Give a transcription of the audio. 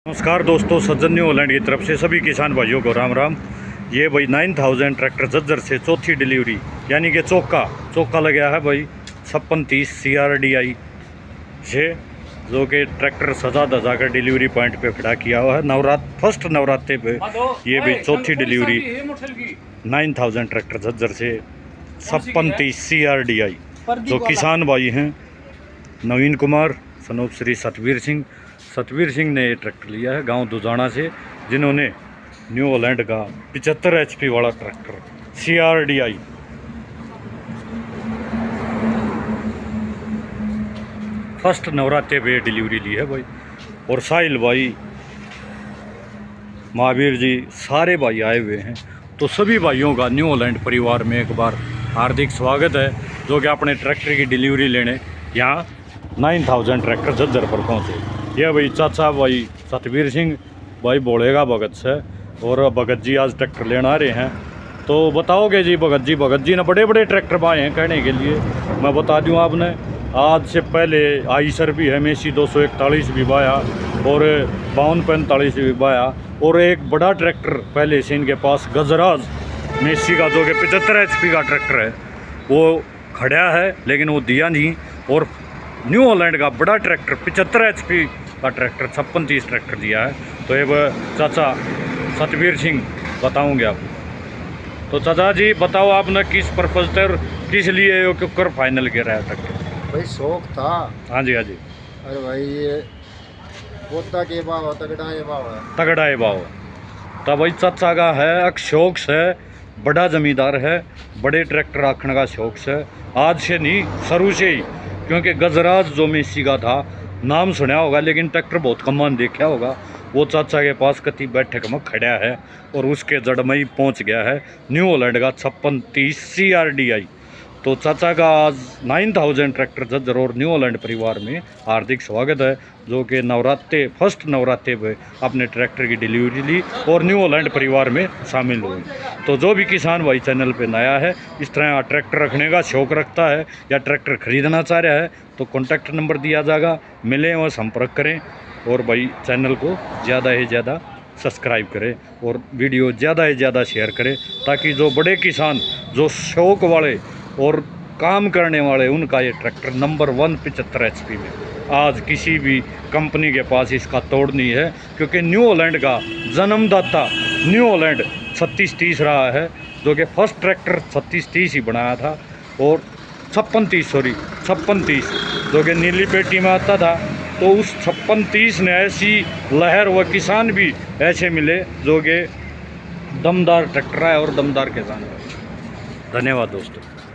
नमस्कार दोस्तों, सज्जन new Holland की तरफ से सभी किसान भाइयों को राम राम। ये भाई 9000 ट्रैक्टर झज्जर से चौथी डिलीवरी यानी कि चौका लगा है भाई 5630 CRDI से, जो कि ट्रैक्टर सजा धजा कर डिलीवरी पॉइंट पे खड़ा किया हुआ है। फर्स्ट नवरात्रे पे ये भी चौथी डिलीवरी 9000 ट्रैक्टर झज्जर से 5630 CRDI। जो किसान भाई हैं नवीन कुमार सनोप श्री सतवीर सिंह ने ये ट्रैक्टर लिया है गांव दुजाना से, जिन्होंने न्यू हॉलैंड का 75 HP वाला ट्रैक्टर CRDI फर्स्ट नवरात्रे पे डिलीवरी ली है भाई। और साहिल भाई, महावीर जी, सारे भाई आए हुए हैं। तो सभी भाइयों का न्यू हॉलैंड परिवार में एक बार हार्दिक स्वागत है, जो कि अपने ट्रैक्टर की डिलीवरी लेने यहाँ 9000 ट्रैक्टर झज्जर पर पहुँचे। ये भाई चाचा भाई सतवीर सिंह भाई बोलेगा भगत से, और भगत जी आज ट्रैक्टर लेने आ रहे हैं। तो बताओगे जी भगत जी ने बड़े बड़े ट्रैक्टर बाए हैं कहने के लिए। मैं बता दूं आपने, आज से पहले आईसर भी है, मेसी 241 भी बाया और 5245 भी बाया, और एक बड़ा ट्रैक्टर पहले से इनके पास गजराज मेसी का, जो कि 75 HP का ट्रैक्टर है, वो खड़ा है लेकिन वो दिया नहीं। और न्यू हॉलैंड का बड़ा ट्रैक्टर 75 HP का ट्रैक्टर 5630 ट्रैक्टर दिया है। तो ये चाचा सतवीर सिंह बताऊंगे आप। तो चाचा जी बताओ, आपने किस पर्पज पर किस लिए ये क्यों फाइनल किया है ट्रैक्टर? भाई शौक था। हाँ जी। अरे भाई ये पोता के भाव तगड़ा ये भाव तो भाई चाचा का है एक शौक से, बड़ा जमींदार है, बड़े ट्रैक्टर रखने का शौक से, आज से नहीं शुरू से ही। क्योंकि गजराज जो मेसी का था नाम सुना होगा, लेकिन ट्रैक्टर बहुत कमान देखा होगा। वो चाचा के पास कति बैठक में खड़ा है और उसके जड़ में ही पहुँच गया है न्यू हॉलैंड का 5630 CRDI। तो चाचा का आज 9000 ट्रैक्टर झज्जर और न्यू हॉलैंड परिवार में हार्दिक स्वागत है, जो कि फर्स्ट नवरात्रे पे अपने ट्रैक्टर की डिलीवरी ली और न्यू हॉलैंड परिवार में शामिल हुए। तो जो भी किसान भाई चैनल पे नया है, इस तरह ट्रैक्टर रखने का शौक़ रखता है या ट्रैक्टर खरीदना चाह रहा है, तो कॉन्टैक्ट नंबर दिया जाएगा, मिलें और संपर्क करें। और भाई चैनल को ज़्यादा से ज़्यादा सब्सक्राइब करें और वीडियो ज़्यादा से ज़्यादा शेयर करें, ताकि जो बड़े किसान, जो शौक़ वाले और काम करने वाले, उनका ये ट्रैक्टर नंबर 1 75 HP में आज किसी भी कंपनी के पास इसका तोड़ नहीं है। क्योंकि न्यू हॉलैंड का जन्मदाता न्यू हॉलैंड 3630 रहा है, जो कि फर्स्ट ट्रैक्टर 3630 ही बनाया था, और 5630 जो कि नीली पेटी में आता था। तो उस 5630 ने ऐसी लहर व किसान भी ऐसे मिले जो कि दमदार ट्रैक्टर है और दमदार किसान है। धन्यवाद दोस्तों।